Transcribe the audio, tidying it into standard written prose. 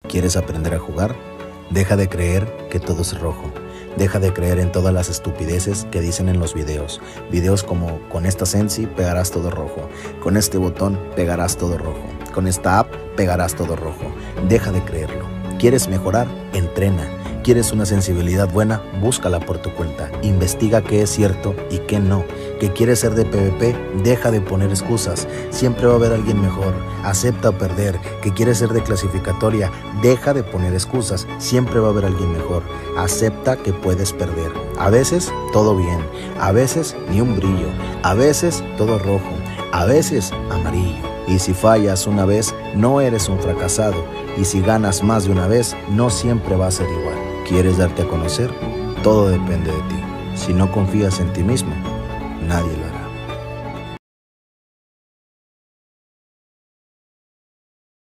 ¿Quieres aprender a jugar? Deja de creer que todo es rojo. Deja de creer en todas las estupideces que dicen en los videos. Videos como, con esta Sensi pegarás todo rojo. Con este botón pegarás todo rojo. Con esta app pegarás todo rojo. Deja de creerlo. ¿Quieres mejorar? Entrena. ¿Quieres una sensibilidad buena? Búscala por tu cuenta. Investiga qué es cierto y qué no. ¿Que quieres ser de PvP? Deja de poner excusas. Siempre va a haber alguien mejor. Acepta perder. ¿Que quieres ser de clasificatoria? Deja de poner excusas. Siempre va a haber alguien mejor. Acepta que puedes perder. A veces todo bien. A veces ni un brillo. A veces todo rojo. A veces amarillo. Y si fallas una vez, no eres un fracasado. Y si ganas más de una vez, no siempre va a ser igual. ¿Quieres darte a conocer? Todo depende de ti. Si no confías en ti mismo, nadie lo hará.